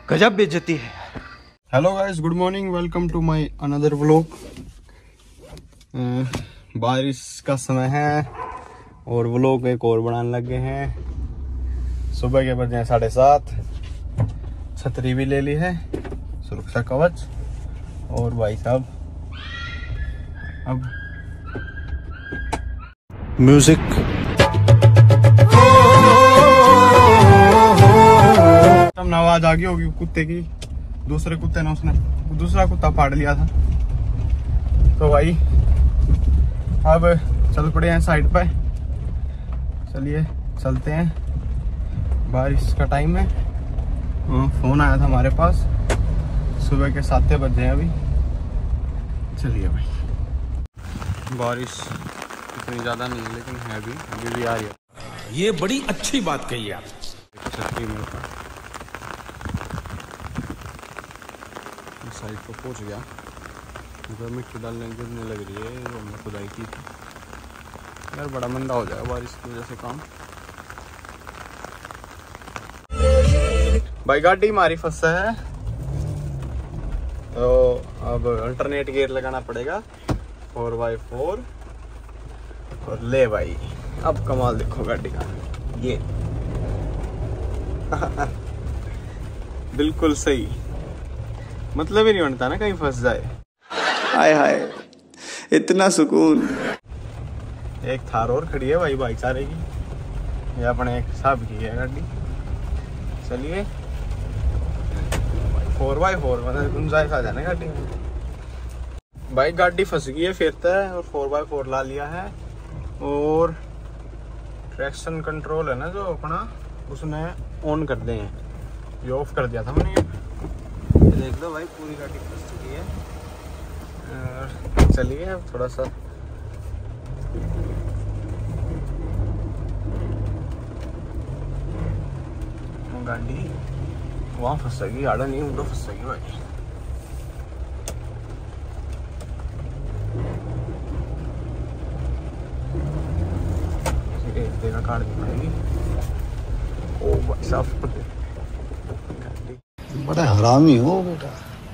गजब बेइज्जती है। Hello guys, good morning, welcome to my another vlog. बारिश का समय है और व्लॉग एक और बनाने लगे हैं। सुबह के बजे 7:30। छतरी भी ले ली है, सुरक्षा कवच। और भाई साहब अब म्यूजिक। आवाज आ गई होगी कुत्ते की। दूसरे कुत्ते ने उसने दूसरा कुत्ता फाड़ लिया था। तो भाई अब चल पड़े हैं साइड पे। चलिए चलते हैं, बारिश का टाइम है। फोन आया था हमारे पास, सुबह के 7 बजे हैं अभी। चलिए भाई, बारिश इतनी ज़्यादा नहीं है लेकिन है भी, अभी भी आ रही है। ये बड़ी अच्छी बात कही आप। छतरी मेरे पास साइड पर पहुंच गया। इधर मिट्टी डालने गिरने लग रही है, जो हमने खुदाई की थी यार। बड़ा मंदा हो जाएगा बारिश की वजह से काम। भाई गाड़ी हमारी फंसा है तो अब अल्टरनेट गियर लगाना पड़ेगा 4x4। और ले भाई, अब कमाल देखो गाड़ी का ये। बिल्कुल सही, मतलब ही नहीं बनता ना कहीं फंस जाए। हाय हाय, इतना सुकून। एक थार और खड़ी है भाई भाईचारे की, ये अपने एक साहब की है गाड़ी। चलिए 4x4 मतलब गुंजाइश आ जाना गाड़ी में। भाई गाड़ी फंस गई है फिरता है, और 4x4 ला लिया है। और ट्रैक्शन कंट्रोल है ना जो अपना, उसने ऑन कर दिए हैं। ये ऑफ कर दिया था मैंने। देख लो भाई, पूरी गाड़ी फंस चुकी है। और चलिए अब थोड़ा सा गाड़ी वहाँ फंसेगी, आड़ा नहीं उधर फंसेगी भाई। एक जगह काट दी पड़ेगी। ओ भाई साहब, बड़ा हरामी हो बेटा।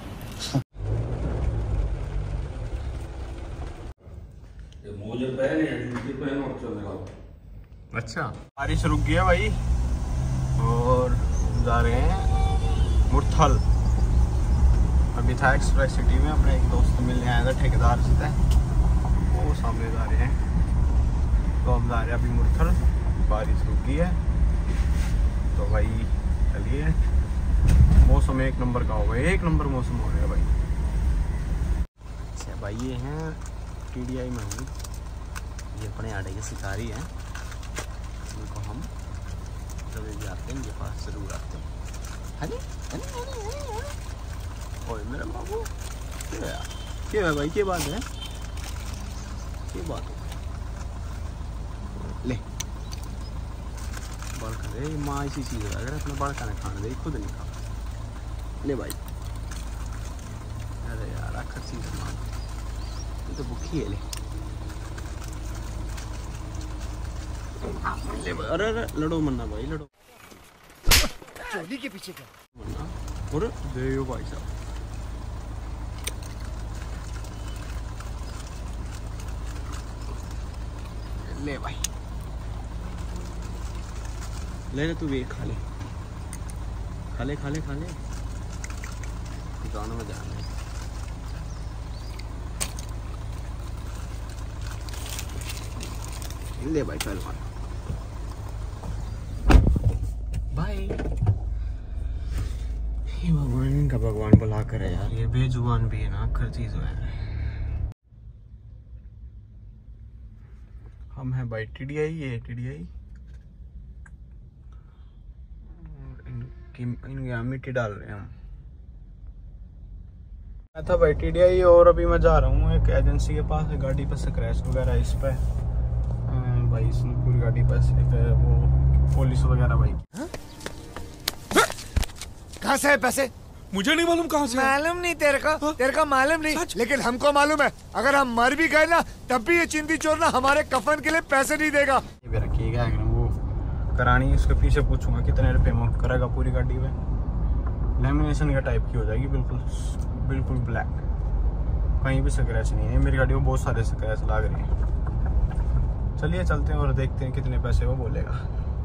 अच्छा, बारिश रुक गई है भाई और जा रहे हैं मुरथल। अभी था एक्सप्रेस सिटी में, अपने एक दोस्त मिलने आया था, ठेकेदार से। वो सामने जा रहे हैं, तो हम जा रहे हैं अभी मुरथल। बारिश रुक गई है तो भाई चलिए। मौसम एक नंबर का हो गया, एक नंबर मौसम हो गया भाई। अच्छा भाई, ये हैं TDI में हूँ, ये अपने आड़े के शिकारी हैं। इनको हम जब भी आते हैं इनके पास जरूर आते हैं। हनी ओए मेरा बाबू, क्या है भाई, क्या बात है, क्या बात है? ले बाल खा दे, माँ ऐसी चीज़ है, अगर अपने बाल खाने खाने दे, खुद नहीं खा। ले भाई, अरे यार आखिर चीज़ माँ, ये तो भूखी है। ले भाई, अरे अरे लड़ो मन्ना भाई, लड़ो। चोली के पीछे क्या मन्ना, और दे भाई साहब। ले भाई, ले तू भी खा ले, खा ले खा ले खा ले। गानों में जाना है। ले भाई पहलवान, भाई। ये भगवान का भगवान बुला कर है यार, ये बेजुबान भी है ना आखिर चीज है। हम हैं भाई TDI, ये TDI। इनके यहाँ मिट्टी डाल रहे हैं हम। मैं था भाई TDI, और अभी मैं जा रहा हूँ एक एजेंसी के पास। गाड़ी पर स्क्रैच वगैरह इस पे भाई, इसमें पूरी गाड़ी पर वो पुलिस वगैरह भाई। कहाँ से है पैसे? मुझे नहीं मालूम कहाँ से। मालूम नहीं तेरे को? तेरे को मालूम नहीं, लेकिन हमको मालूम है। अगर हम मर भी गए ना, तब भी ये चिंदी चोर ना हमारे कफन के लिए पैसे नहीं देगा। ये रखिएगा, वो करानी, उसके पीछे पूछूंगा कितने रुपए में करेगा पूरी गाड़ी में। लेमिनेशन का टाइप की हो जाएगी, बिल्कुल बिल्कुल ब्लैक, कहीं भी स्क्रैच नहीं है। मेरी गाड़ी में बहुत सारे स्क्रैच लग रहे हैं। चलिए चलते हैं और देखते हैं कितने पैसे वो बोलेगा।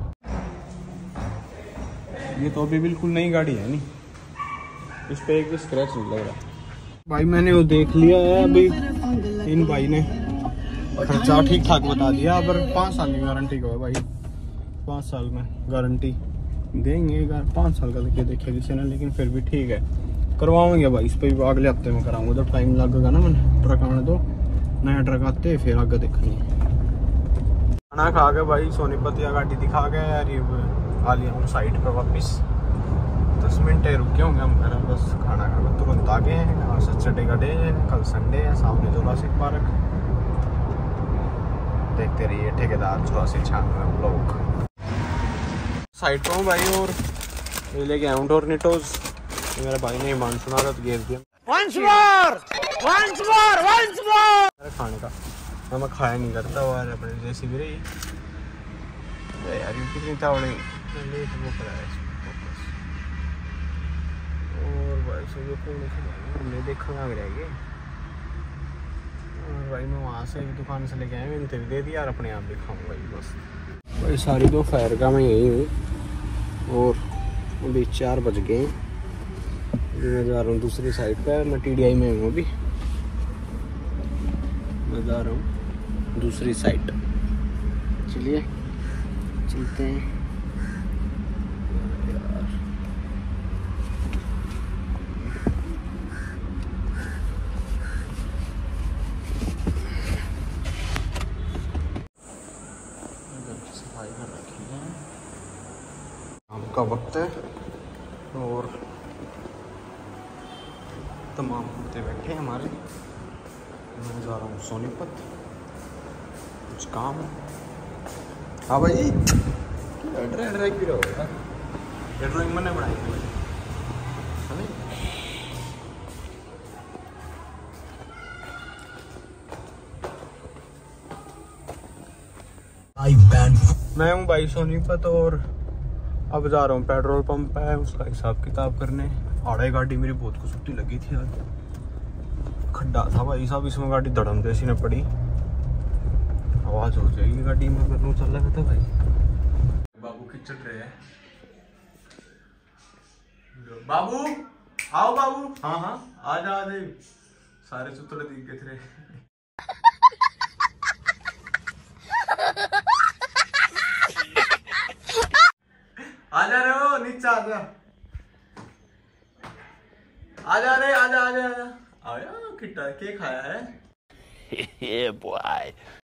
ये तो अभी बिल्कुल नई गाड़ी है नहीं, इस पे एक भी स्क्रैच नहीं लग रहा। भाई मैंने वो देख लिया है अभी, इन भाई ने खर्चा ठीक ठाक बता दिया, पर 5 साल की गारंटी का है भाई, 5 साल में गारंटी देंगे। 5 साल का देखिए किसी ने, लेकिन फिर भी ठीक है, करवाएंगे भाई। इस पर भी अगले हफ्ते में कराऊंगा, जब टाइम लगेगा ना। मैंने ट्रक आने दो, नया ट्रक आते फिर आगे देखेंगे। खाना खा के भाई सोनीपत या गाड़ी दिखा के यार ये आ लिया हूँ साइड पे वापस। 10 मिनट रुके होंगे हम, मेरा बस खाना खा के तुरंत आ गए हैं। आज सैटरडे का डे है, कल संडे है, सामने जुरासिक पार्क। देखते रहिए ठेकेदार 8496 लोग। साइड पे हूँ भाई, और ये लेके आया हूँ टोर्नेटोज। मेरे भाई ने मान सुना था तो घेर दिया। खाने का मैं खाया नहीं करता, और अपने जैसी भी रही यार कितनी चावड़ी लेट वो कराया और भाई से जो हमने देखा लग रहा है। और भाई मैं वहाँ से दुकान से लेके आया, मैंने तेरे दे दिया और अपने आप भी खाऊंगा बस। भाई सारी दोपहर का मैं यही हूँ और अभी 4 बज गए। मैं जा रहा हूँ दूसरी साइड पे, मैं TDI में हूँ अभी, मैं जा रहा हूँ दूसरी साइड। चलिए चलते हैं सफाई कर रखी है, शाम का वक्त है और तमाम कुत्ते बैठे हैं हमारे। मैं जा रहा हूँ सोनीपत, कुछ काम है। हाँ भाई ड्राइंग भी रहोगा, ड्राइंग मैंने बनाई थी मैं हूँ भाई सोनीपत, और अब जा रहा हूँ पेट्रोल पंप है उसका हिसाब किताब करने। आड़े गाड़ी मेरी बहुत को छुट्टी लगी थी आज, खड्डा था भाई साहब, इसमें गाड़ी धड़म जैसी न पड़ी, आवाज हो जाएगी गाड़ी में। मैं चल रहा था भाई, बाबू खिंचट रहे हैं। बाबू आओ बाबू, हाँ हाँ आ जा सारे सुतरे दिख गए थे। आ जा रहे हो नीचे, आ जा आ जा रहे, आ जा आ जा आया किट्टा के खाया है। ये बॉय